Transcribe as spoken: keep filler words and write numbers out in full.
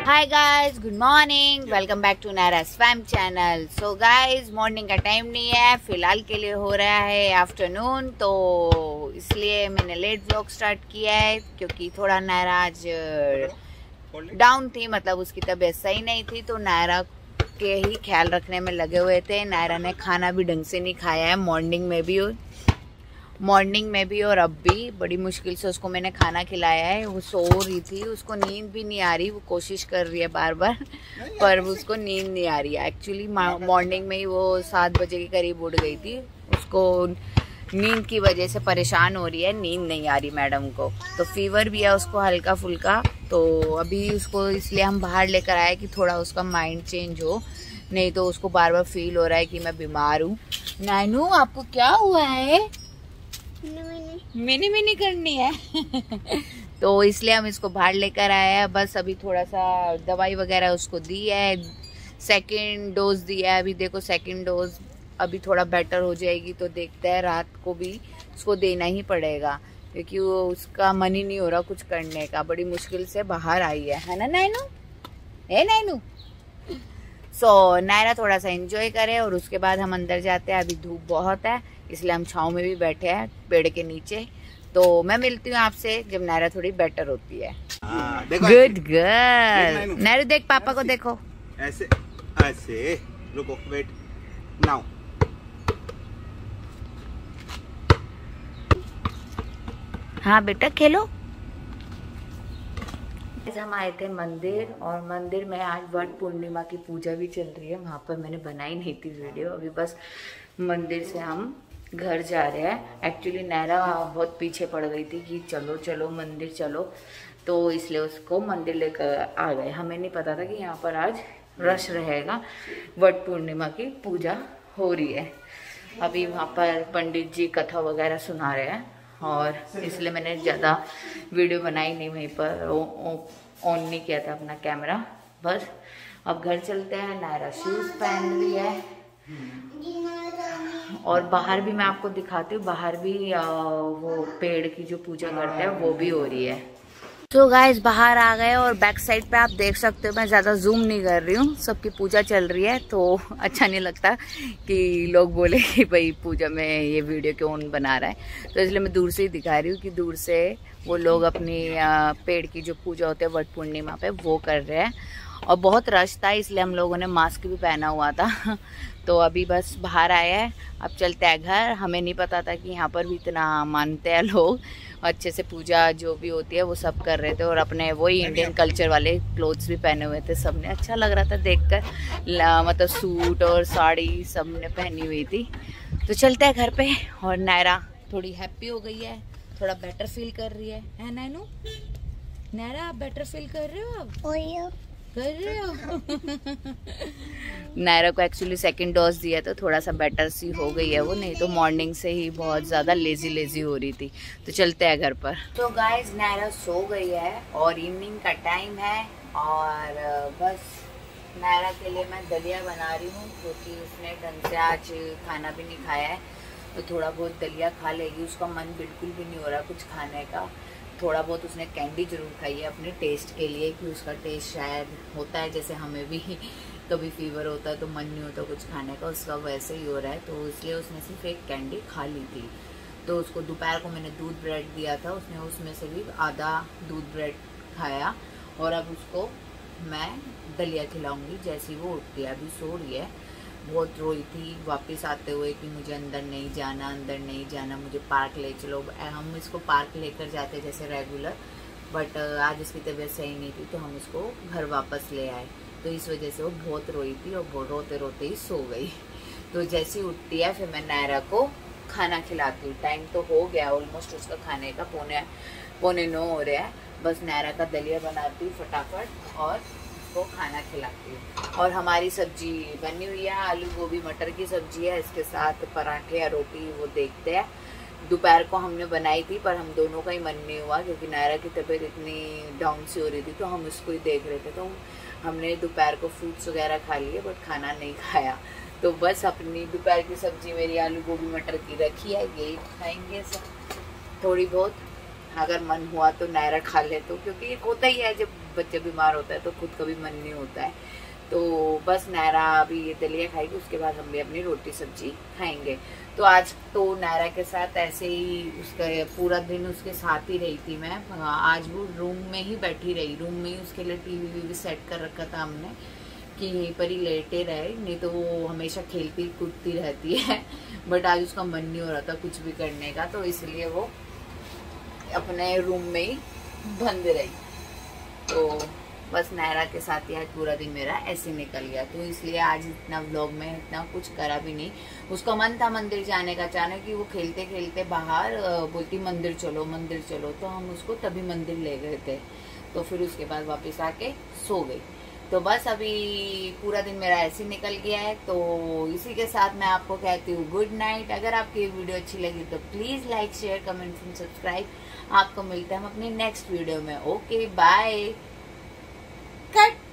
Hi guys, good morning, welcome back to Naira स्वैम channel. So guys, morning का time नहीं है, फिलहाल के लिए हो रहा है आफ्टरनून, तो इसलिए मैंने लेट व्लॉग स्टार्ट किया है क्योंकि थोड़ा नायरा आज डाउन थी, मतलब उसकी तबीयत सही नहीं थी, तो नायरा के ही ख्याल रखने में लगे हुए थे। नायरा ने खाना भी ढंग से नहीं खाया है, मॉर्निंग में भी मॉर्निंग में भी और अब भी बड़ी मुश्किल से उसको मैंने खाना खिलाया है। वो सो रही थी, उसको नींद भी नहीं आ रही, वो कोशिश कर रही है बार बार पर उसको नींद नहीं आ रही है। एक्चुअली मॉर्निंग में ही वो सात बजे के करीब उठ गई थी, उसको नींद की वजह से परेशान हो रही है, नींद नहीं आ रही मैडम को। तो फीवर भी है उसको हल्का फुल्का, तो अभी उसको इसलिए हम बाहर लेकर आए कि थोड़ा उसका माइंड चेंज हो, नहीं तो उसको बार बार फील हो रहा है कि मैं बीमार हूँ। नैनू, आपको क्या हुआ है? मिनी मिनी करनी है तो इसलिए हम इसको बाहर लेकर आए हैं। बस अभी थोड़ा सा दवाई वगैरह उसको दी है, सेकंड डोज दिया है। अभी देखो सेकंड डोज अभी थोड़ा बेटर हो जाएगी तो देखते हैं, रात को भी उसको देना ही पड़ेगा क्योंकि वो उसका मन ही नहीं हो रहा कुछ करने का, बड़ी मुश्किल से बाहर आई है है ना नैनू? है नैनू? सो so, नायरा थोड़ा सा एंजॉय करे और उसके बाद हम अंदर जाते हैं। अभी धूप बहुत है इसलिए हम छाँव में भी बैठे हैं पेड़ के नीचे। तो मैं मिलती हूँ आपसे जब नायरा थोड़ी बेटर होती है। Good girl. नायरू देख, पापा को देखो, ऐसे ऐसे रुको, वेट नाउ। हाँ बेटा खेलो। हम आए थे मंदिर, और मंदिर में आज वट पूर्णिमा की पूजा भी चल रही है। वहाँ पर मैंने बनाई नहीं थी वीडियो। अभी बस मंदिर से हम घर जा रहे हैं। एक्चुअली नायरा बहुत पीछे पड़ गई थी कि चलो चलो मंदिर चलो, तो इसलिए उसको मंदिर लेकर आ गए। हमें नहीं पता था कि यहाँ पर आज रश रहेगा, वट पूर्णिमा की पूजा हो रही है। अभी वहाँ पर पंडित जी कथा वगैरह सुना रहे हैं और इसलिए मैंने ज़्यादा वीडियो बनाई नहीं, वहीं पर ऑन नहीं किया था अपना कैमरा। बस अब घर चलते हैं। नायरा शूज़ पहन ली है और बाहर भी मैं आपको दिखाती हूँ, बाहर भी आ, वो पेड़ की जो पूजा करते हैं वो भी हो रही है। तो गाइस बाहर आ गए और बैक साइड पे आप देख सकते हो, मैं ज़्यादा जूम नहीं कर रही हूँ, सबकी पूजा चल रही है तो अच्छा नहीं लगता कि लोग बोले कि भाई पूजा में ये वीडियो क्यों बना रहा है, तो इसलिए मैं दूर से ही दिखा रही हूँ कि दूर से वो लोग अपनी पेड़ की जो पूजा होती है वट पूर्णिमा पे वो कर रहे हैं। और बहुत रश था इसलिए हम लोगों ने मास्क भी पहना हुआ था तो अभी बस बाहर आया है, अब चलते हैं घर। हमें नहीं पता था कि यहाँ पर भी इतना मानते हैं लोग, अच्छे से पूजा जो भी होती है वो सब कर रहे थे और अपने वही इंडियन कल्चर वाले क्लोथ्स भी पहने हुए थे। सबने अच्छा लग रहा था देखकर, मतलब सूट और साड़ी सबने पहनी हुई थी। तो चलते हैं घर पे। और नायरा थोड़ी हैप्पी हो गई है, थोड़ा बेटर फील कर रही है, है नैनू? नायरा आप बेटर फील कर रहे हो? अब कर रहे हो नायरा को एक्चुअली सेकंड डोज दिया तो थोड़ा सा बेटर सी हो गई है वो, नहीं तो मॉर्निंग से ही बहुत ज़्यादा लेजी लेजी हो रही थी। तो चलते हैं घर पर। तो गाइस नायरा सो गई है और इवनिंग का टाइम है और बस नायरा के लिए मैं दलिया बना रही हूँ क्योंकि उसने ढंग से आज खाना भी नहीं खाया है, तो थोड़ा बहुत दलिया खा लेगी। उसका मन बिल्कुल भी नहीं हो रहा कुछ खाने का। थोड़ा बहुत उसने कैंडी जरूर खाई है अपने टेस्ट के लिए कि उसका टेस्ट शायद होता है जैसे हमें भी कभी फीवर होता है तो मन नहीं होता कुछ खाने का, उसका वैसे ही हो रहा है, तो इसलिए उसने सिर्फ एक कैंडी खा ली थी। तो उसको दोपहर को मैंने दूध ब्रेड दिया था, उसने उसमें से भी आधा दूध ब्रेड खाया और अब उसको मैं दलिया खिलाऊँगी जैसे ही वो उठती है। अभी सो रही है, बहुत रोई थी वापस आते हुए कि मुझे अंदर नहीं जाना, अंदर नहीं जाना, मुझे पार्क ले चलो। हम इसको पार्क लेकर जाते जैसे रेगुलर, बट आज इसकी तबीयत सही नहीं थी तो हम इसको घर वापस ले आए, तो इस वजह से वो बहुत रोई थी और बहुत रोते रोते ही सो गई। तो जैसे ही उठती है फिर मैं नायरा को खाना खिलाती हूँ। टाइम तो हो गया ऑलमोस्ट उसका खाने का, पौने पौने नौ हो रहा है। बस नायरा का दलिया बनाती हूँ फटाफट और को खाना खिलाती हूँ। और हमारी सब्जी बनी हुई है, आलू गोभी मटर की सब्जी है, इसके साथ पराठे या रोटी वो देखते हैं। दोपहर को हमने बनाई थी पर हम दोनों का ही मन नहीं हुआ क्योंकि नायरा की तबीयत इतनी डाउन सी हो रही थी तो हम उसको ही देख रहे थे, तो हमने दोपहर को फ्रूट्स वगैरह खा लिए बट खाना नहीं खाया। तो बस अपनी दोपहर की सब्जी मेरी आलू गोभी मटर की रखी है, यही खाएंगे सब थोड़ी बहुत। अगर मन हुआ तो नायरा खा ले, तो क्योंकि होता ही है जब बच्चा बीमार होता है तो खुद का भी मन नहीं होता है। तो बस नायरा अभी ये दलिया खाएगी, उसके बाद हम भी अपनी रोटी सब्जी खाएंगे। तो आज तो नायरा के साथ ऐसे ही उसका पूरा दिन उसके साथ ही रही थी मैं। आज वो रूम में ही बैठी रही, रूम में ही उसके लिए टीवी वीवी सेट कर रखा था हमने कि यहीं पर ही लेटे रहे, नहीं तो वो हमेशा खेलती कूदती रहती है। बट आज उसका मन नहीं हो रहा था कुछ भी करने का, तो इसलिए वो अपने रूम में ही बंद रही। तो बस नायरा के साथ ही आज पूरा दिन मेरा ऐसे निकल गया। तो इसलिए आज इतना व्लॉग में इतना कुछ करा भी नहीं। उसका मन था मंदिर जाने का, अचानक कि वो खेलते खेलते बाहर बोलती मंदिर चलो मंदिर चलो, तो हम उसको तभी मंदिर ले गए थे। तो फिर उसके बाद वापस आके सो गई। तो बस अभी पूरा दिन मेरा ऐसे निकल गया है। तो इसी के साथ मैं आपको कहती हूँ गुड नाइट। अगर आपकी ये वीडियो अच्छी लगी तो please like share comment and subscribe. आपको मिलते हैं हम अपनी नेक्स्ट वीडियो में। Okay bye. कट।